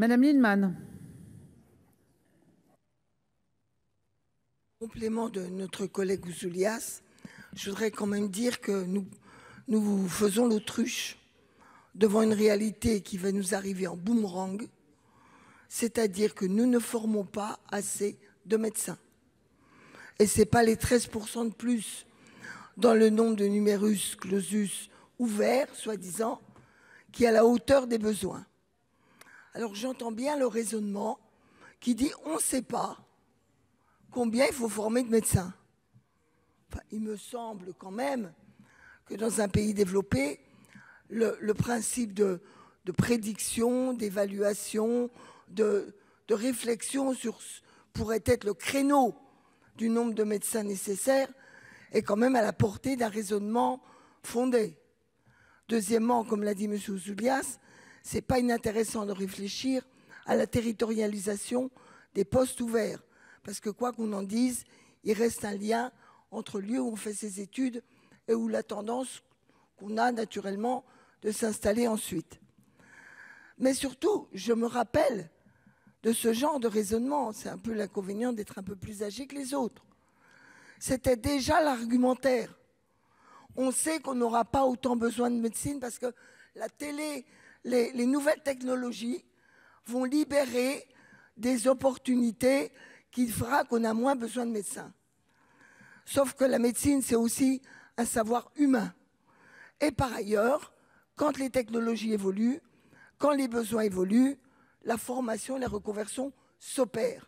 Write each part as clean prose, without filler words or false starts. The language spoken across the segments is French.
Madame Lienemann. Complément de notre collègue Ouzoulias, je voudrais quand même dire que nous faisons l'autruche devant une réalité qui va nous arriver en boomerang, c'est-à-dire que nous ne formons pas assez de médecins. Et ce n'est pas les 13% de plus dans le nombre de numerus clausus ouverts, soi-disant, qui est à la hauteur des besoins. Alors j'entends bien le raisonnement qui dit on ne sait pas combien il faut former de médecins. Enfin, il me semble quand même que dans un pays développé, le principe de prédiction, d'évaluation, de réflexion sur pourrait être le créneau du nombre de médecins nécessaires est quand même à la portée d'un raisonnement fondé. Deuxièmement, comme l'a dit M. Ouzoulias, c'est pas inintéressant de réfléchir à la territorialisation des postes ouverts. Parce que quoi qu'on en dise, il reste un lien entre le lieu où on fait ses études et où la tendance qu'on a naturellement de s'installer ensuite. Mais surtout, je me rappelle de ce genre de raisonnement. C'est un peu l'inconvénient d'être un peu plus âgé que les autres. C'était déjà l'argumentaire. On sait qu'on n'aura pas autant besoin de médecine parce que la télé, les nouvelles technologies vont libérer des opportunités qui fera qu'on a moins besoin de médecins. Sauf que la médecine, c'est aussi un savoir humain. Et par ailleurs, quand les technologies évoluent, quand les besoins évoluent, la formation et la reconversion s'opèrent.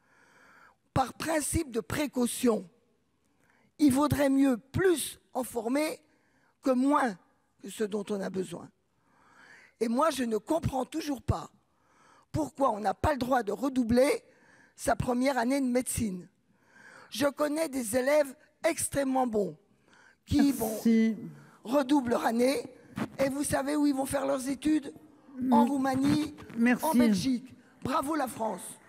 Par principe de précaution, il vaudrait mieux plus en former que moins que ce dont on a besoin. Et moi, je ne comprends toujours pas pourquoi on n'a pas le droit de redoubler sa première année de médecine. Je connais des élèves extrêmement bons qui redoublent leur année. Et vous savez où ils vont faire leurs études? En Roumanie, en Belgique. Bravo la France.